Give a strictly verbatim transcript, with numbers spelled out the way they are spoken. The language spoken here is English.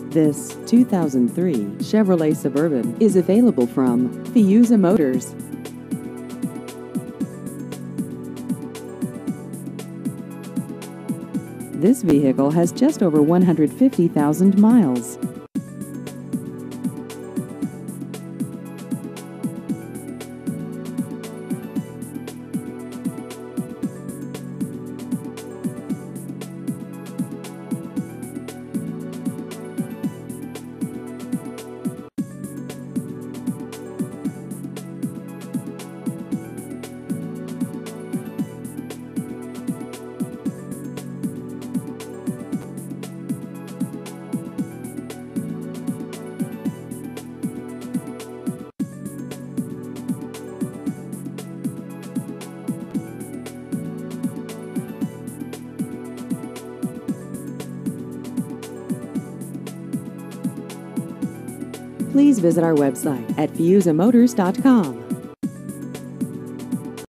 This two thousand three Chevrolet Suburban is available from Fiuza Motors. This vehicle has just over one hundred fifty thousand miles. Please visit our website at fiuza motors dot com.